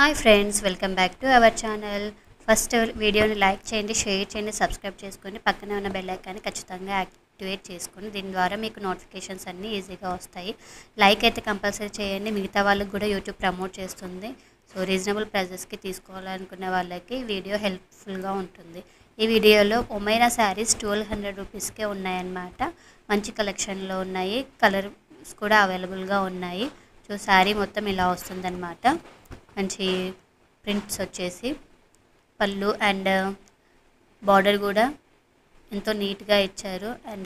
Hi friends, welcome back to our channel. First వీడియోని like చేయండి, share చేయండి, subscribe చేసుకొని పక్కనే ఉన్న బెల్ ఐకాన్ని ఖచ్చితంగా యాక్టివేట్ చేసుకొని దీని ద్వారా మీకు నోటిఫికేషన్స్ అన్నీ ఈజీగా వస్తాయి. లైక్ అయితే కంపల్సరీ చేయండి, మిగతా వాళ్ళకి కూడా యూట్యూబ్ ప్రమోట్ చేస్తుంది. సో రీజనబుల్ ప్రైజెస్కి తీసుకోవాలనుకునే వాళ్ళకి వీడియో హెల్ప్ఫుల్గా ఉంటుంది. ఈ వీడియోలో ఒమైరా శారీస్ 1200 రూపీస్కే ఉన్నాయన్నమాట. మంచి కలెక్షన్లో ఉన్నాయి, కలర్స్ కూడా అవైలబుల్గా ఉన్నాయి. సో శారీ మొత్తం ఇలా వస్తుందన్నమాట. మంచి ప్రింట్స్ వచ్చేసి పళ్ళు అండ్ బార్డర్ కూడా ఎంతో నీట్గా ఇచ్చారు. అండ్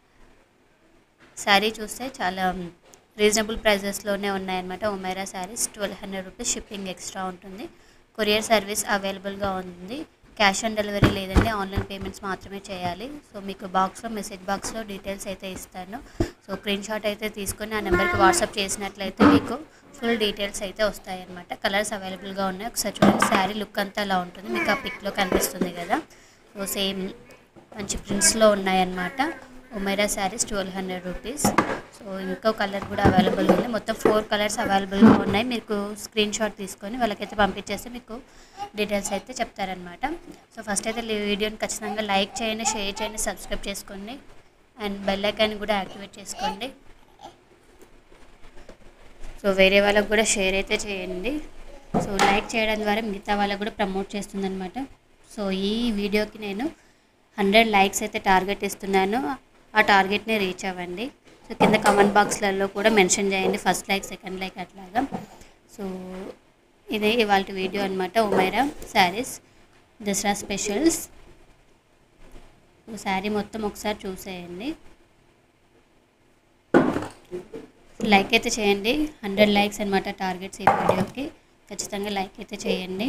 శారీ చూస్తే చాలా రీజనబుల్ ప్రైజెస్లోనే ఉన్నాయన్నమాట. Omaira sarees 1200 rupees, shipping extra ఉంటుంది. కొరియర్ సర్వీస్ అవైలబుల్గా ఉంది. క్యాష్ ఆన్ డెలివరీ లేదండి, ఆన్లైన్ పేమెంట్స్ మాత్రమే చేయాలి. సో మీకు మెసేజ్ బాక్స్లో డీటెయిల్స్ అయితే ఇస్తాను. సో స్క్రీన్ షాట్ అయితే తీసుకొని ఆ నెంబర్కి వాట్సాప్ చేసినట్లయితే మీకు ఫుల్ డీటెయిల్స్ అయితే వస్తాయన్నమాట. కలర్స్ అవైలబుల్గా ఉన్నాయి. ఒకసారి చూడండి, శారీ లుక్ అంతా అలా ఉంటుంది, మీకు ఆ పిక్లో కనిపిస్తుంది కదా. సో సేమ్ మంచి ప్రింట్స్లో ఉన్నాయన్నమాట. ఒమైరా శారీస్ 1200 రూపీస్. సో ఇంకో కలర్ కూడా అవైలబుల్ ఉంది. మొత్తం 4 కలర్స్ అవైలబుల్గా ఉన్నాయి. మీకు స్క్రీన్ షాట్ తీసుకొని వాళ్ళకైతే పంపించేస్తే మీకు డీటెయిల్స్ అయితే చెప్తారనమాట. సో ఫస్ట్ అయితే వీడియోని ఖచ్చితంగా లైక్ చేయండి, షేర్ చేయండి, సబ్స్క్రైబ్ చేసుకోండి అండ్ బెల్ ఐకాన్ కూడా యాక్టివేట్ చేసుకోండి. సో వేరే వాళ్ళకు కూడా షేర్ అయితే చేయండి. సో లైక్ చేయడం ద్వారా మిగతా వాళ్ళకు కూడా ప్రమోట్ చేస్తుందన్నమాట. సో ఈ వీడియోకి నేను 100 లైక్స్ అయితే టార్గెట్ ఇస్తున్నాను. ఆ టార్గెట్ని రీచ్ అవ్వండి. సో కింద కామెంట్ బాక్స్లలో కూడా మెన్షన్ చేయండి, ఫస్ట్ లైక్, సెకండ్ లైక్ అట్లాగా. సో ఇదే ఇవాళ వీడియో అనమాట. ఒమైరా శారీస్ దసరా స్పెషల్స్. శారీ మొత్తం ఒకసారి చూసేయండి. లైక్ అయితే చేయండి. 100 లైక్స్ అనమాట టార్గెట్స్ ఈ వీడియోకి. ఖచ్చితంగా లైక్ అయితే చేయండి.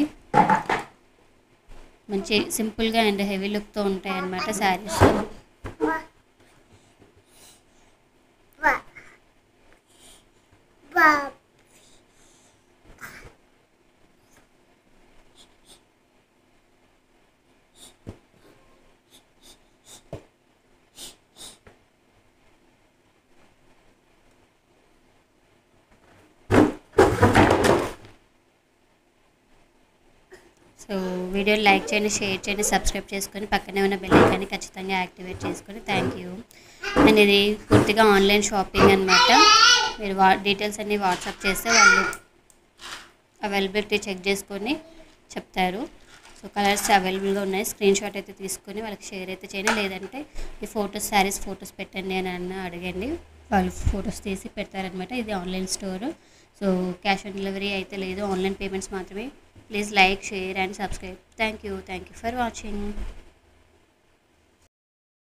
మంచి సింపుల్గా అండ్ హెవీ లుక్తో ఉంటాయి అన్నమాట శారీస్. సో వీడియోని లైక్ చేయండి, షేర్ చేయండి, సబ్స్క్రైబ్ చేసుకొని పక్కనే ఉన్న బెల్ ఐకాన్ని ఖచ్చితంగా యాక్టివేట్ చేసుకొని. Thank you. అండ్ ఇది పూర్తిగా ఆన్లైన్ షాపింగ్ అనమాట. మీరు డీటెయిల్స్ అన్నీ వాట్సాప్ చేస్తే వాళ్ళు అవైలబిలిటీ చెక్ చేసుకొని చెప్తారు. సో కలర్స్ అవైలబుల్గా ఉన్నాయి. స్క్రీన్ షాట్ అయితే తీసుకొని వాళ్ళకి షేర్ అయితే చేయండి. లేదంటే ఈ శారీస్ ఫొటోస్ పెట్టండి అని అడగండి, వాళ్ళు ఫొటోస్ తీసి పెడతారనమాట. ఇది online store. So cash on delivery అయితే లేదు, ఆన్లైన్ పేమెంట్స్ మాత్రమే. Please like, share and subscribe. Thank you for watching.